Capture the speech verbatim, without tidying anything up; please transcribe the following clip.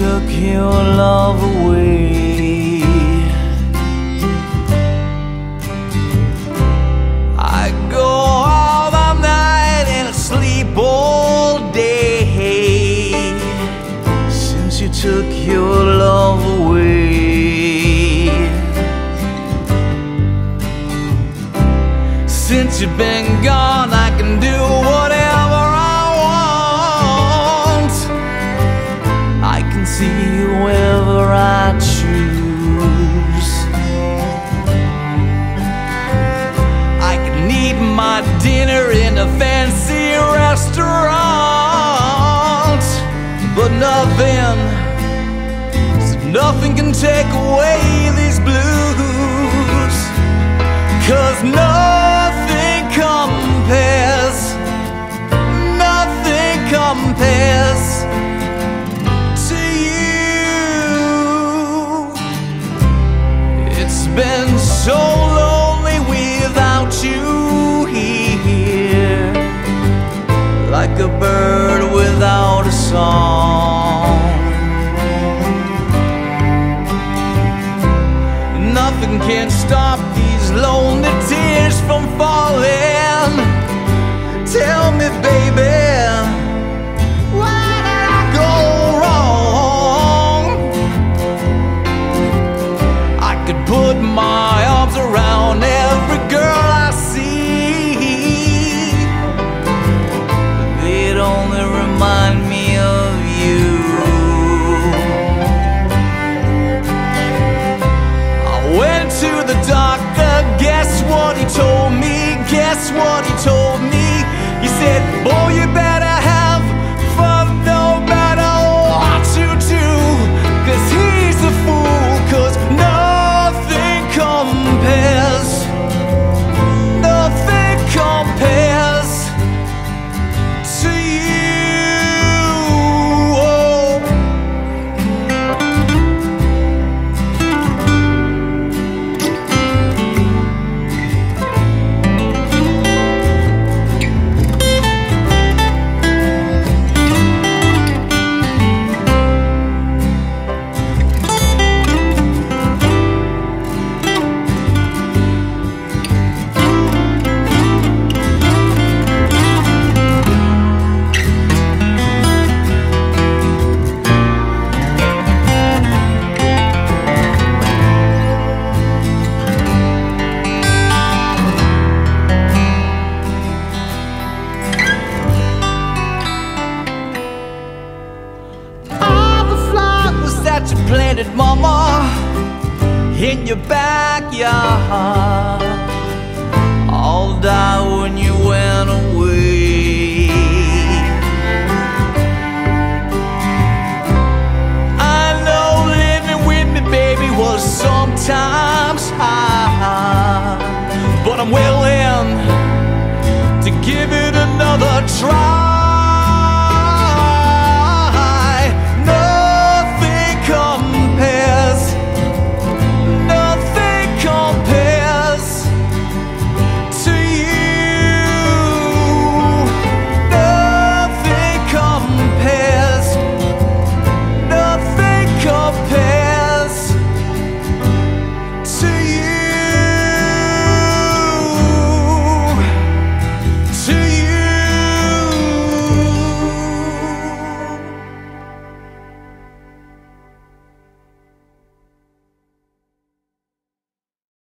took your love away. I go all the night and sleep all day since you took your love away. Since you've been gone, I can do whatever I want. I can see you wherever I choose. I can eat my dinner in a fancy restaurant, but nothing, nothing can take away these blues. 'Cause nothing compares, nothing compares to you. It's been so lonely without you here, like a bird without a song. Nothing can stop these lonely tears from falling. Tell me, baby, where did I go wrong? I could put my arms around every girl I see, but they'd only remind me of you. I went to the doctor, guess what he told me? Guess what he told me? He said, boy, you better have fun no matter what you do. 'Cause he's a fool, 'cause nothing compares, nothing compares to you. Oh. You planted, mama, in your backyard, all died when you went away. I know living with me, baby, was sometimes hard, but I'm willing to give it another try.